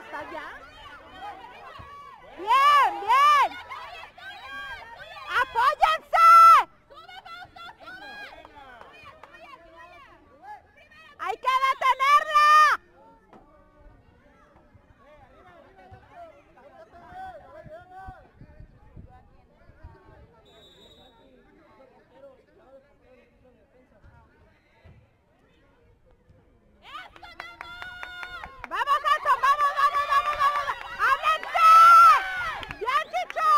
¿Estás ya? ¡Bien, bien! ¡Apóyense! ¡Hay que detenerla! ¡Vamos, Edson! ¡Vamos, vamos, vamos, vamos! ¡Háblense! ¡Bien, Chicho!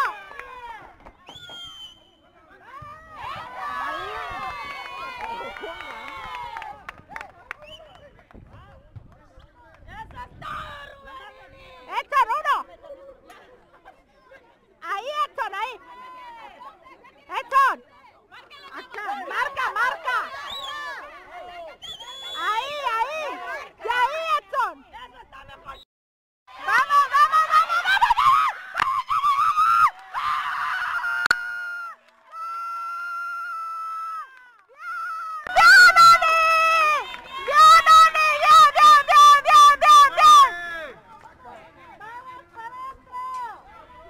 ¡Edson, uno! ¡Ahí, Edson, ahí! ¡Edson! ¡Marca, marca! ¡Ahí, ahí! ¡Y ahí, Edson! ¡Vamos, vamos, vamos, vamos, vamos! ¡Bien, Noni! ¡Bien, Noni! ¡Bien, bien, bien, bien, bien, bien! ¡Vamos para adentro!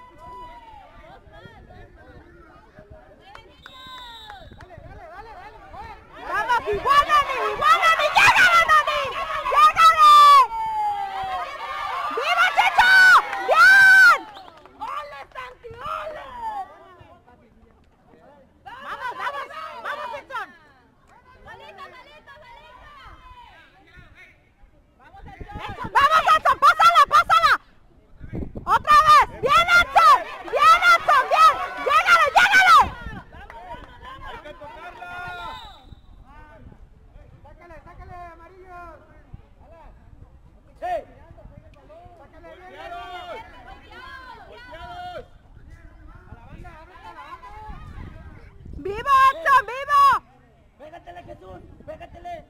¡Vamos, igual, Noni! ¡Igual, Noni! ¡Llégale, Noni! ¡Llégale! ¡Viva, Chicho! ¡Bien! ¡Ole, Santi, ole! ¡Vamos, vamos! ¡Vamos, Edson! ¡Malita, malita, malita! ¡Vamos, Edson! ¡Pásala, pásala! ¡Otra vez! ¡Bien, Edson! ¡Bien, Edson! ¡Bien! ¡Llégale, llégale! ¡Hay que tocarla! Sácale, amarillo. ¡Sí! Sácale bien. ¡Volteados! ¡Volteados! A la banda, a la banda. ¡Vivo, Edson! ¡Vivo! Pégatele, Jesús, pégatele.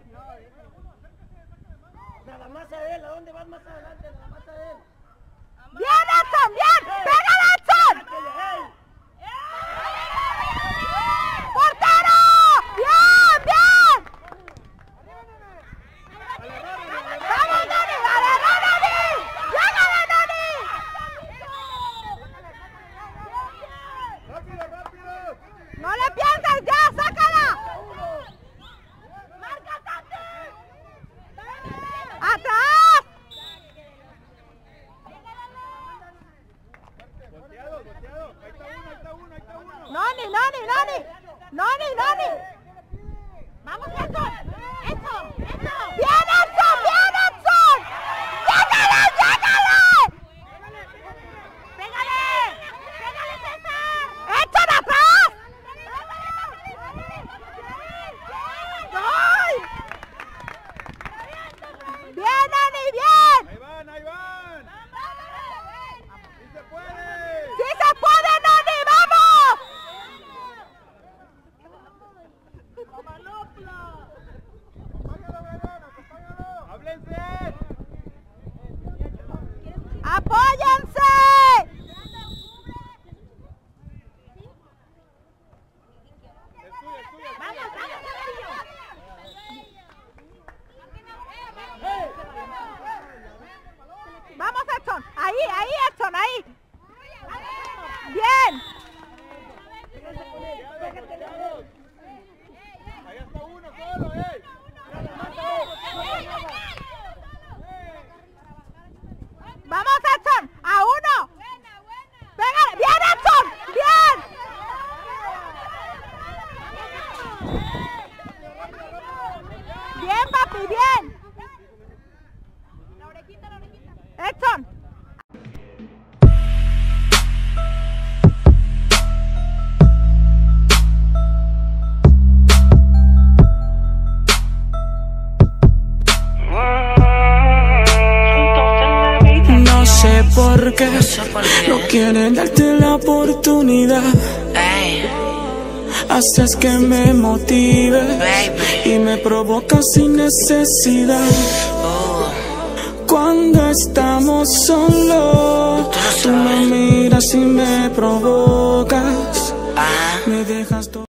Nada más a él, ¿a dónde vas más adelante? Nada más a él. ¡Bien, Edson! ¡Bien! ¡Pégale, Edson! Pégatele, ¡Portero! ¡Bien, bien! ¡Vamos, Noni! ¡Agarró, Noni! ¡Llégale, Noni! ¡Rápido, rápido! ¡No le pienses ya! ¡Sácala! ¡Marca, Santi! ¡Atrás! ¡Volteados, volteados! ¡Ahí está uno, ahí está uno, ahí está uno! ¡Noni, Noni, Noni! ¡Noni, Noni! ¡Vamos, Edson! ¡Edson! ¡Edson! ¡Bien, Edson! ¡Bien, Edson! ¡Llégale, llégale! ¡Pégale! ¡Pégale, César! ¡Edson, atrás! ¡Ay! ¡Bien, Noni, bien! ¡Ahí van, ahí van! ¡Sí se puede! ¡Sí se puede, Noni! ¡Vamos! ¡Acompáñalo, Verón, acompáñalo! ¡Háblense! ¡Apóyense! ¡Es tuyo, es tuyo! ¡Vamos, vamos, Amarillo! ¡Vamos, Edson! ¡Ahí, ahí, Edson! ¡Ahí! ¡Bien! ¡Volteados! ¡Ahí está uno solo, eh! ¡Vamos, Edson! ¡A uno! ¡Pégale! ¡Bien, Edson! ¡Bien! ¡Bien, papi! ¡Bien! ¡Edson! No sé por qué no quieren darte la oportunidad. Haces que me motive y me provocas sin necesidad. Cuando estamos solos, tú me miras y me provocas. Me dejas